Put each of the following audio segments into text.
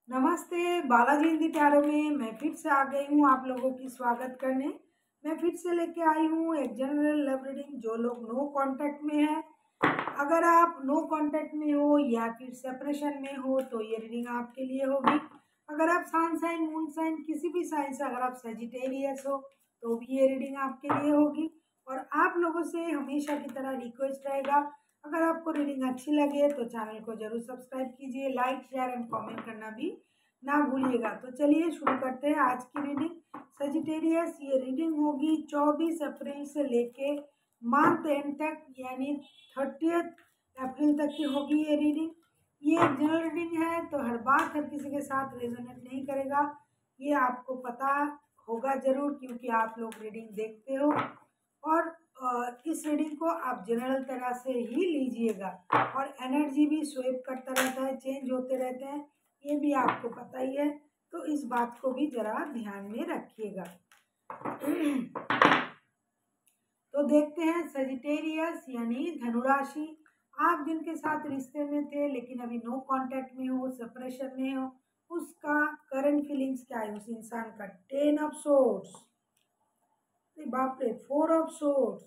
नमस्ते। बालाजी हिंदी टैरो में मैं फिर से आ गई हूँ आप लोगों की स्वागत करने। मैं फिर से लेके आई हूँ एक जनरल लव रीडिंग। जो लोग नो कांटेक्ट में है, अगर आप नो कांटेक्ट में हो या फिर सेपरेशन में हो तो ये रीडिंग आपके लिए होगी। अगर आप सन साइन मून साइन किसी भी साइन से अगर आप सेजिटेरियस हो तो भी ये रीडिंग आपके लिए होगी। और आप लोगों से हमेशा की तरह रिक्वेस्ट रहेगा, अगर आपको रीडिंग अच्छी लगे तो चैनल को जरूर सब्सक्राइब कीजिए, लाइक शेयर एंड कमेंट करना भी ना भूलिएगा। तो चलिए शुरू करते हैं आज की रीडिंग। सजिटेरियस, ये रीडिंग होगी 24 अप्रैल से लेके मंथ एंड तक, यानी 30 अप्रैल तक की होगी ये रीडिंग। ये एक जनरल रीडिंग है तो हर बात हर किसी के साथ रेजोनेट नहीं करेगा, ये आपको पता होगा जरूर, क्योंकि आप लोग रीडिंग देखते हो। और इस रीडिंग को आप जनरल तरह से ही लीजिएगा, और एनर्जी भी स्वेप करता रहता है, चेंज होते रहते हैं, ये भी आपको पता ही है। तो इस बात को भी जरा ध्यान में रखिएगा। तो देखते हैं सजिटेरियस यानी धनुराशि, आप जिनके साथ रिश्ते में थे लेकिन अभी नो कांटेक्ट में हो, सेपरेशन में हो, उसका करंट फीलिंग्स क्या है उस इंसान का। 10 ऑफ सोर्ड्स, बाप रे, 4 ऑफ सोर्ड्स,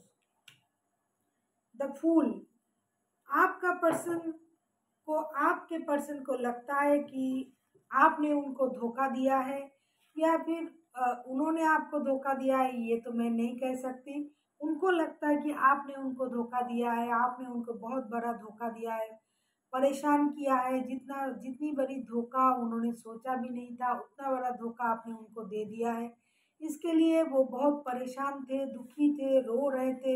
द फूल। आपका पर्सन को, आपके पर्सन को लगता है कि आपने उनको धोखा दिया है, या फिर उन्होंने आपको धोखा दिया है, ये तो मैं नहीं कह सकती। उनको लगता है कि आपने उनको धोखा दिया है, आपने उनको बहुत बड़ा धोखा दिया है, परेशान किया है। जितनी बड़ी धोखा उन्होंने सोचा भी नहीं था, उतना बड़ा धोखा आपने उनको दे दिया है। इसके लिए वो बहुत परेशान थे, दुखी थे, रो रहे थे,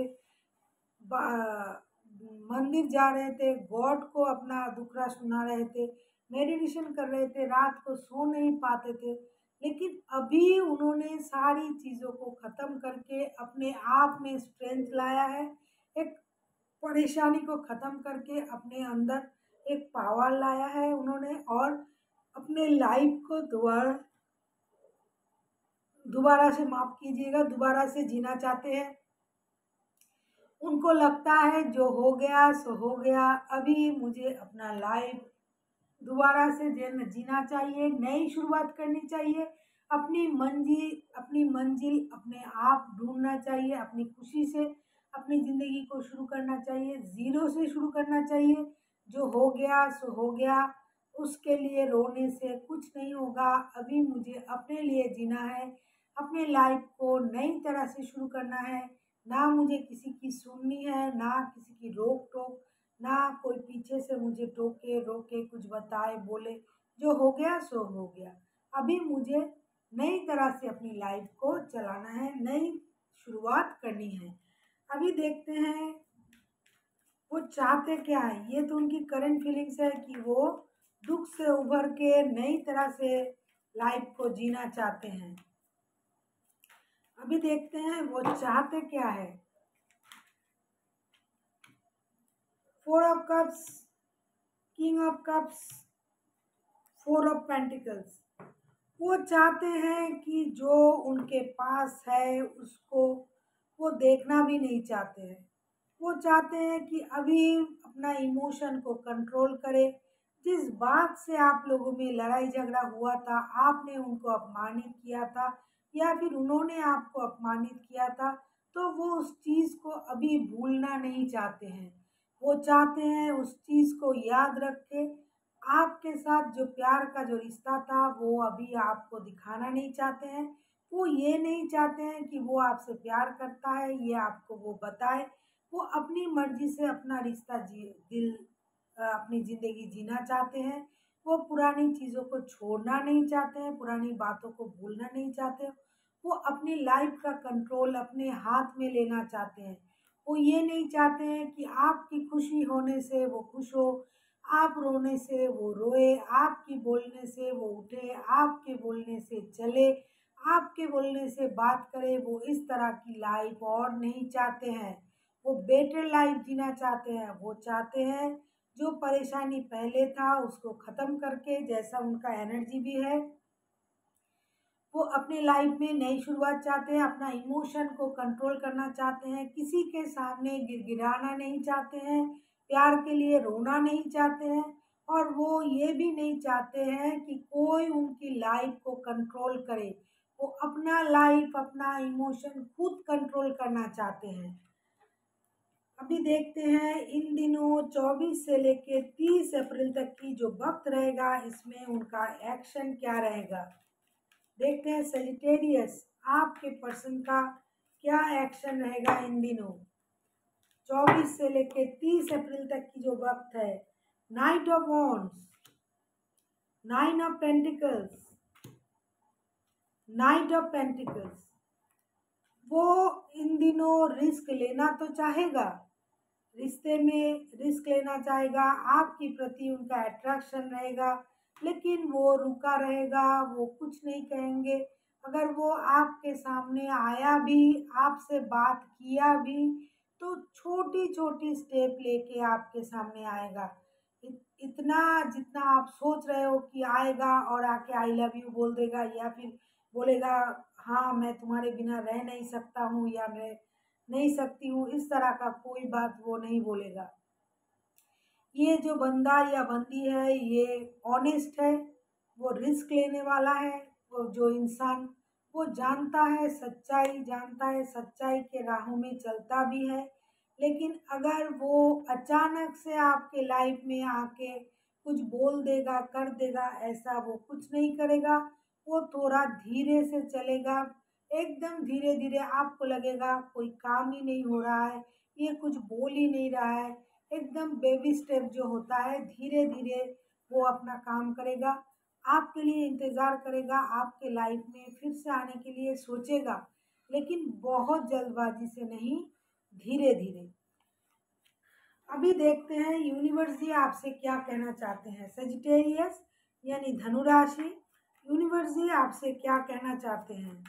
मंदिर जा रहे थे, गॉड को अपना दुखड़ा सुना रहे थे, मेडिटेशन कर रहे थे, रात को सो नहीं पाते थे। लेकिन अभी उन्होंने सारी चीज़ों को ख़त्म करके अपने आप में स्ट्रेंथ लाया है, एक परेशानी को ख़त्म करके अपने अंदर एक पावर लाया है उन्होंने, और अपने लाइफ को दोबारा से, माफ़ कीजिएगा, दोबारा से जीना चाहते हैं। उनको लगता है जो हो गया सो हो गया, अभी मुझे अपना लाइफ दोबारा से जीना चाहिए, नई शुरुआत करनी चाहिए, अपनी मंजिल अपने आप ढूंढना चाहिए, अपनी खुशी से अपनी ज़िंदगी को शुरू करना चाहिए, ज़ीरो से शुरू करना चाहिए। जो हो गया सो हो गया, उसके लिए रोने से कुछ नहीं होगा। अभी मुझे अपने लिए जीना है, अपने लाइफ को नई तरह से शुरू करना है। ना मुझे किसी की सुननी है, ना किसी की रोक टोक, ना कोई पीछे से मुझे टोके रोके कुछ बताए बोले। जो हो गया सो हो गया, अभी मुझे नई तरह से अपनी लाइफ को चलाना है, नई शुरुआत करनी है। अभी देखते हैं वो चाहते क्या है। ये तो उनकी करंट फीलिंग्स है कि वो दुख से उभर के नई तरह से लाइफ को जीना चाहते हैं। अभी देखते हैं वो चाहते क्या है। 4 of cups, king of cups, 4 of pentacles. वो चाहते हैं कि जो उनके पास है उसको वो देखना भी नहीं चाहते हैं। वो चाहते हैं कि अभी अपना इमोशन को कंट्रोल करे। जिस बात से आप लोगों में लड़ाई झगड़ा हुआ था, आपने उनको अपमानित किया था या फिर उन्होंने आपको अपमानित किया था, तो वो उस चीज़ को अभी भूलना नहीं चाहते हैं। वो चाहते हैं उस चीज़ को याद रख के आपके साथ जो प्यार का जो रिश्ता था वो अभी आपको दिखाना नहीं चाहते हैं। वो ये नहीं चाहते हैं कि वो आपसे प्यार करता है, ये आपको वो बताए। वो अपनी मर्जी से अपना रिश्ता अपनी ज़िंदगी जीना चाहते हैं। वो पुरानी चीज़ों को छोड़ना नहीं चाहते हैं, पुरानी बातों को भूलना नहीं चाहते। वो अपनी लाइफ का कंट्रोल अपने हाथ में लेना चाहते हैं। वो ये नहीं चाहते हैं कि आपकी खुशी होने से वो खुश हो, आप रोने से वो रोए, आपकी बोलने से वो उठे, आपके बोलने से चले, आपके बोलने से बात करे। वो इस तरह की लाइफ और नहीं चाहते हैं। वो बेटर लाइफ जीना चाहते हैं। वो चाहते हैं जो परेशानी पहले था उसको ख़त्म करके, जैसा उनका एनर्जी भी है, वो अपने लाइफ में नई शुरुआत चाहते हैं, अपना इमोशन को कंट्रोल करना चाहते हैं, किसी के सामने गिड़गिड़ाना नहीं चाहते हैं, प्यार के लिए रोना नहीं चाहते हैं। और वो ये भी नहीं चाहते हैं कि कोई उनकी लाइफ को कंट्रोल करे। वो अपना लाइफ, अपना इमोशन खुद कंट्रोल करना चाहते हैं। अभी देखते हैं इन दिनों 24 से लेके 30 अप्रैल तक की जो वक्त रहेगा, इसमें उनका एक्शन क्या रहेगा। देखते हैं सेजिटेरियस, आपके पर्सन का क्या एक्शन रहेगा इन दिनों 24 से लेके 30 अप्रैल तक की जो वक्त है। Knight of wands, 9 of pentacles, knight of pentacles. वो इन दिनों रिस्क लेना तो चाहेगा, रिश्ते में रिस्क लेना चाहेगा, आपके प्रति उनका अट्रैक्शन रहेगा, लेकिन वो रुका रहेगा, वो कुछ नहीं कहेंगे। अगर वो आपके सामने आया भी, आपसे बात किया भी, तो छोटी छोटी स्टेप लेके आपके सामने आएगा। इतना जितना आप सोच रहे हो कि आएगा और आके आई लव यू बोल देगा, या फिर बोलेगा हाँ मैं तुम्हारे बिना रह नहीं सकता हूँ या मैं नहीं सकती हूँ, इस तरह का कोई बात वो नहीं बोलेगा। ये जो बंदा या बंदी है ये ऑनेस्ट है, वो रिस्क लेने वाला है। वो जो इंसान वो जानता है सच्चाई, जानता है सच्चाई के राहों में चलता भी है, लेकिन अगर वो अचानक से आपके लाइफ में आके कुछ बोल देगा, कर देगा, ऐसा वो कुछ नहीं करेगा। वो थोड़ा धीरे से चलेगा, एकदम धीरे धीरे। आपको लगेगा कोई काम ही नहीं हो रहा है, ये कुछ बोल ही नहीं रहा है। एकदम बेबी स्टेप जो होता है, धीरे धीरे वो अपना काम करेगा, आपके लिए इंतज़ार करेगा, आपके लाइफ में फिर से आने के लिए सोचेगा, लेकिन बहुत जल्दबाजी से नहीं, धीरे धीरे। अभी देखते हैं यूनिवर्स जी आपसे क्या कहना चाहते हैं। सेजिटेरियस यानी धनु राशि, यूनिवर्स जी आपसे क्या कहना चाहते हैं।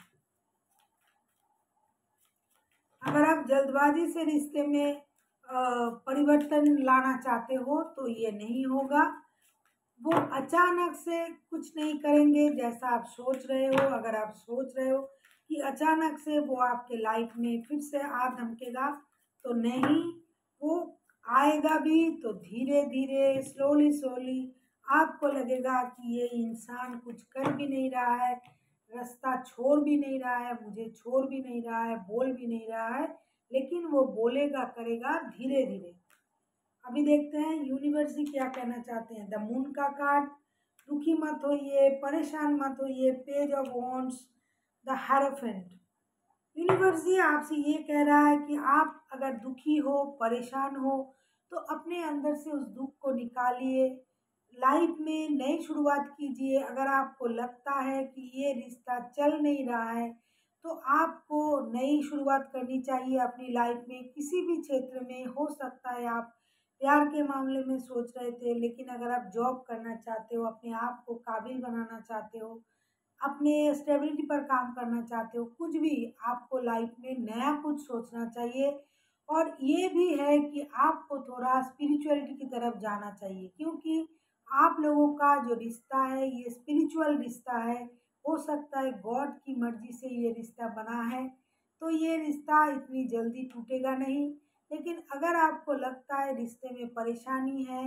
अगर आप जल्दबाजी से रिश्ते में परिवर्तन लाना चाहते हो तो ये नहीं होगा। वो अचानक से कुछ नहीं करेंगे जैसा आप सोच रहे हो। अगर आप सोच रहे हो कि अचानक से वो आपके लाइफ में फिर से आ धमकेगा, तो नहीं, वो आएगा भी तो धीरे धीरे, स्लोली स्लोली। आपको लगेगा कि ये इंसान कुछ कर भी नहीं रहा है, रास्ता छोड़ भी नहीं रहा है, मुझे छोड़ भी नहीं रहा है, बोल भी नहीं रहा है, लेकिन वो बोलेगा, करेगा धीरे धीरे। अभी देखते हैं यूनिवर्स जी क्या कहना चाहते हैं। द मून का कार्ड, दुखी मत होइए, परेशान मत होइए, page of wands, the hierophant. Universe ji आपसे ये कह रहा है कि आप अगर दुखी हो, परेशान हो, तो अपने अंदर से उस दुख को निकालिए, लाइफ में नई शुरुआत कीजिए। अगर आपको लगता है कि ये रिश्ता चल नहीं रहा है, तो आपको नई शुरुआत करनी चाहिए अपनी लाइफ में, किसी भी क्षेत्र में। हो सकता है आप प्यार के मामले में सोच रहे थे, लेकिन अगर आप जॉब करना चाहते हो, अपने आप को काबिल बनाना चाहते हो, अपने स्टेबिलिटी पर काम करना चाहते हो, कुछ भी आपको लाइफ में नया कुछ सोचना चाहिए। और ये भी है कि आपको थोड़ा स्पिरिचुअलिटी की तरफ जाना चाहिए, क्योंकि आप लोगों का जो रिश्ता है ये स्पिरिचुअल रिश्ता है। हो सकता है गॉड की मर्जी से ये रिश्ता बना है, तो ये रिश्ता इतनी जल्दी टूटेगा नहीं। लेकिन अगर आपको लगता है रिश्ते में परेशानी है,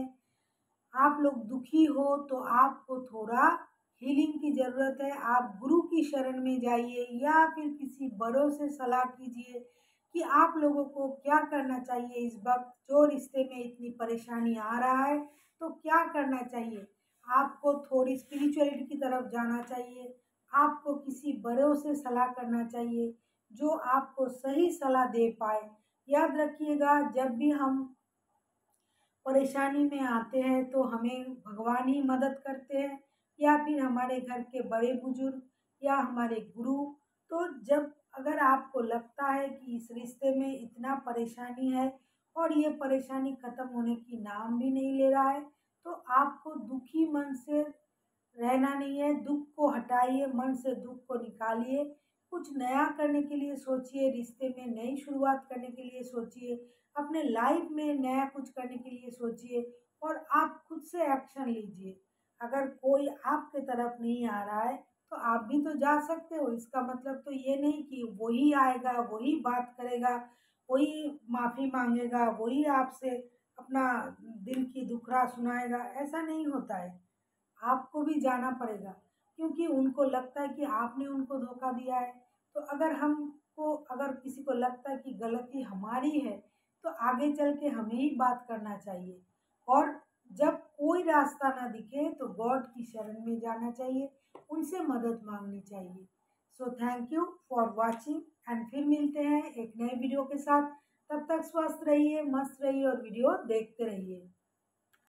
आप लोग दुखी हो, तो आपको थोड़ा हीलिंग की ज़रूरत है। आप गुरु की शरण में जाइए या फिर किसी बड़ों से सलाह कीजिए कि आप लोगों को क्या करना चाहिए इस वक्त, जो रिश्ते में इतनी परेशानी आ रहा है, तो क्या करना चाहिए। आपको थोड़ी स्पिरिचुअलिटी की तरफ जाना चाहिए, आपको किसी बड़ों से सलाह करना चाहिए जो आपको सही सलाह दे पाए। याद रखिएगा, जब भी हम परेशानी में आते हैं तो हमें भगवान ही मदद करते हैं, या फिर हमारे घर के बड़े बुजुर्ग या हमारे गुरु। तो जब अगर आपको लगता है कि इस रिश्ते में इतना परेशानी है और ये परेशानी ख़त्म होने की नाम भी नहीं ले रहा है, तो आपको दुखी मन से रहना नहीं है। दुख को हटाइए, मन से दुख को निकालिए, कुछ नया करने के लिए सोचिए, रिश्ते में नई शुरुआत करने के लिए सोचिए, अपने लाइफ में नया कुछ करने के लिए सोचिए, और आप खुद से एक्शन लीजिए। अगर कोई आपके तरफ नहीं आ रहा है तो आप भी तो जा सकते हो। इसका मतलब तो ये नहीं कि वही आएगा, वही बात करेगा, वही माफ़ी मांगेगा, वही आपसे अपना दिल की दुखड़ा सुनाएगा, ऐसा नहीं होता है। आपको भी जाना पड़ेगा, क्योंकि उनको लगता है कि आपने उनको धोखा दिया है। तो अगर किसी को लगता है कि गलती हमारी है, तो आगे चल के हमें ही बात करना चाहिए। और जब कोई रास्ता ना दिखे तो गॉड की शरण में जाना चाहिए, उनसे मदद मांगनी चाहिए। So thank you for watching, and फिर मिलते हैं एक नए वीडियो के साथ। तब तक स्वस्थ रहिए, मस्त रहिए और वीडियो देखते रहिए।